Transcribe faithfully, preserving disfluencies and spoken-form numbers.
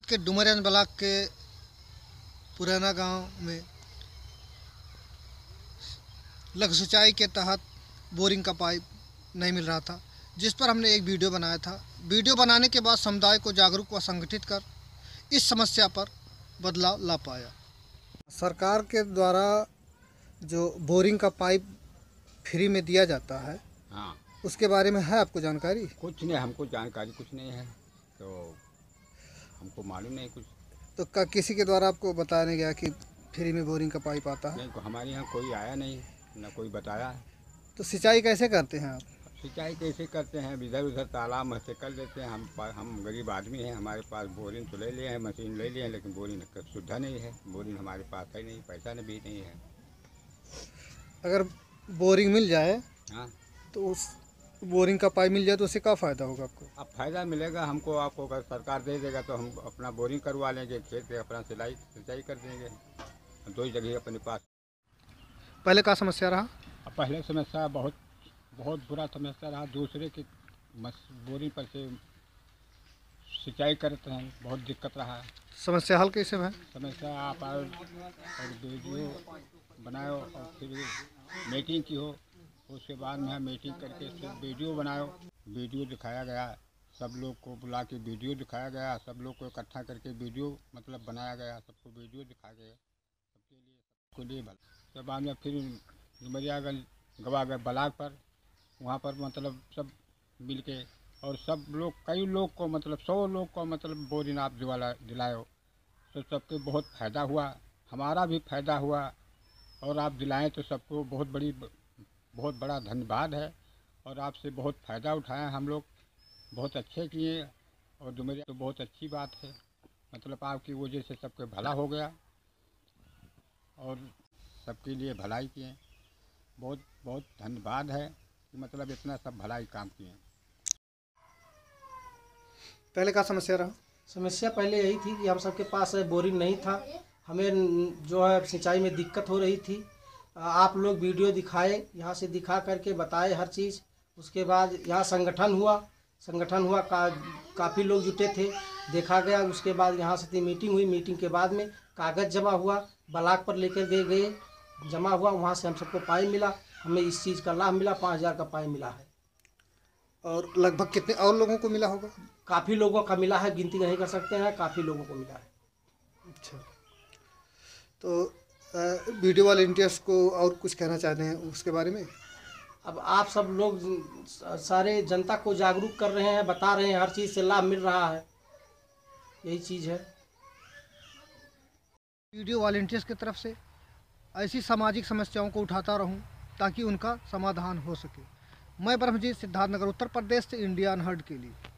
के डुमरिया ब्लॉक के पुराना गांव में लघु सिंचाई के तहत बोरिंग का पाइप नहीं मिल रहा था, जिस पर हमने एक वीडियो बनाया था। वीडियो बनाने के बाद समुदाय को जागरूक व संगठित कर इस समस्या पर बदलाव ला पाया। सरकार के द्वारा जो बोरिंग का पाइप फ्री में दिया जाता है, हाँ, उसके बारे में है आपको जानकारी? कुछ नहीं, हमको जानकारी कुछ नहीं है, तो हमको मालूम नहीं कुछ। तो का किसी के द्वारा आपको बताया नहीं गया कि फ्री में बोरिंग का पाइप आता है? नहीं, हमारे यहाँ कोई आया नहीं, न कोई बताया। तो सिंचाई कैसे करते हैं आप? सिंचाई कैसे करते हैं, इधर उधर तालाब में से कर लेते हैं। हम हम गरीब आदमी हैं, हमारे पास बोरिंग तो ले लिए हैं, मशीन ले लिए हैं, लेकिन बोरिंग का सुविधा नहीं है। बोरिंग हमारे पास है नहीं, पैसा भी नहीं है। अगर बोरिंग मिल जाए, हाँ, तो उस बोरिंग का पाइप मिल जाए तो उससे क्या फ़ायदा होगा आपको? अब फ़ायदा मिलेगा हमको, आपको अगर सरकार दे देगा तो हम अपना बोरिंग करवा लेंगे, खेत से अपना सिलाई सिंचाई कर देंगे। दो ही जगह अपने पास। पहले क्या समस्या रहा? अब पहले समस्या बहुत बहुत बुरा समस्या रहा। दूसरे के बोरिंग पर से सिंचाई करते हैं, बहुत दिक्कत रहा। समस्या हल कैसे है? समस्या आप आओ और वीडियो बनाओ और फिर मीटिंग की हो, उसके बाद में मीटिंग करके फिर वीडियो बनाओ। वीडियो दिखाया गया, सब लोग को बुला के वीडियो दिखाया गया, सब लोग को इकट्ठा करके वीडियो मतलब बनाया गया, सबको वीडियो दिखाया गया, सबके लिए सबको लिए भला। उसके बाद में फिर डुमरियागंज गवागढ़ ब्लॉक पर, वहाँ पर मतलब सब मिल के और सब लोग, कई लोग को मतलब सौ लोग को मतलब बोरिंग आप दिला दिलाए हो, तो सबके बहुत फ़ायदा हुआ, हमारा भी फ़ायदा हुआ। और आप दिलाएं तो सबको बहुत बड़ी बहुत बड़ा धन्यवाद है। और आपसे बहुत फ़ायदा उठाया हम लोग, बहुत अच्छे किए। और डुमरिया तो बहुत अच्छी बात है, मतलब आपकी वजह से सबके भला हो गया और सबके लिए भलाई किए। बहुत बहुत धन्यवाद है कि मतलब इतना सब भलाई काम किए। पहले क्या समस्या रहा? समस्या पहले यही थी कि हम सबके पास बोरिंग नहीं था, हमें जो है सिंचाई में दिक्कत हो रही थी। आप लोग वीडियो दिखाए, यहाँ से दिखा करके बताए हर चीज़। उसके बाद यहाँ संगठन हुआ संगठन हुआ का काफ़ी लोग जुटे थे, देखा गया। उसके बाद यहाँ से मीटिंग हुई, मीटिंग के बाद में कागज़ जमा हुआ, ब्लॉक पर लेकर गए गए जमा हुआ, वहाँ से हम सबको पाई मिला। हमें इस चीज़ का लाभ मिला, पाँच हज़ार का पाई मिला है। और लगभग कितने और लोगों को मिला होगा? काफ़ी लोगों का मिला है, गिनती नहीं कर सकते हैं, काफ़ी लोगों को मिला है। अच्छा, तो वीडियो वॉलंटियर्स को और कुछ कहना चाहते हैं उसके बारे में? अब आप सब लोग सारे जनता को जागरूक कर रहे हैं, बता रहे हैं, हर चीज़ से लाभ मिल रहा है, यही चीज़ है। वीडियो वॉलंटियर्स की तरफ से ऐसी सामाजिक समस्याओं को उठाता रहूं ताकि उनका समाधान हो सके। मैं ब्रह्मजीत, सिद्धार्थनगर, उत्तर प्रदेश से इंडिया अनहर्ड के लिए।